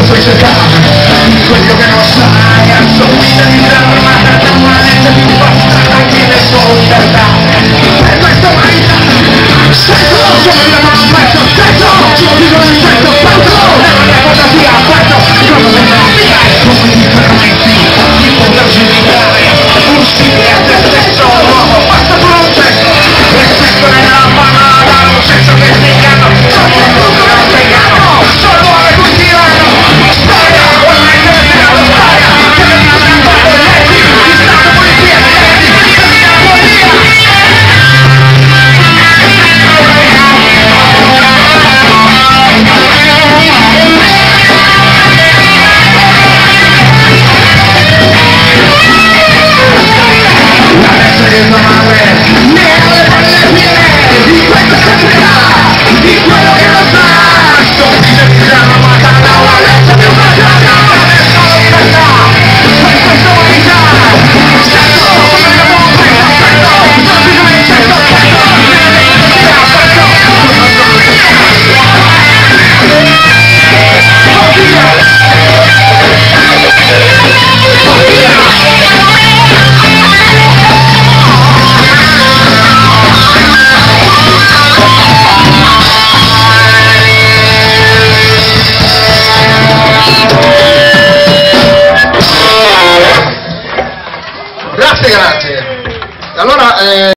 società, quello che non sai, assomiglia di l'armata da una legge più bastarda che le soldatà. Per questa umanità, sento, come la mano aperto, sento, dico il sento, sento, la fantasia, sento, come le mani, come i permetti di poter giudicare, uscire a te stesso, l'uomo, basta con un gesto, e sento nella panada, un senso che ti inganno, sono un tutto non vegano, sono nuove cui tirano, storia, quella è terminata storia, che mi hanno fatto i leggi, di Stato, polizia, leggi, termina la Grazie. Allora,